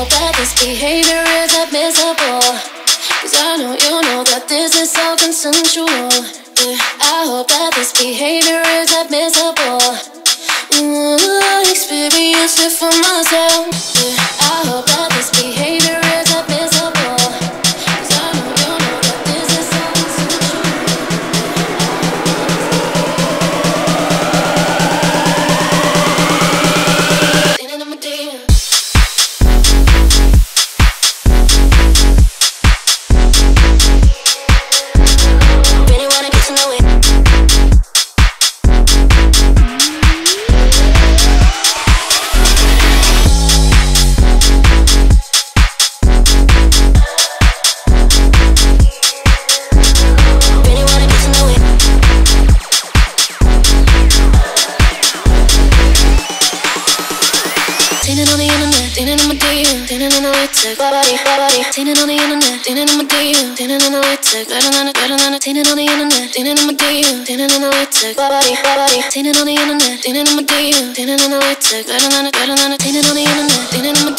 hope that this behavior is admissible, 'cause I know you know that this is all consensual. Yeah, I hope that this behavior is admissible. Experience it for myself. Yeah, I hope that this behavior is admissible, 'cause I know you know that this is all consensual. Leaning on my DM. Really wanna get to know it. Dating on the internet, dating on my DM, dating on the latex, body. Dating on the internet, dating on my DM, dating on the latex, dating on the internet, dating on my DM, dating on the latex, body. Dating on the internet, dating on my DM, dating on the latex, dating on the internet, dating on my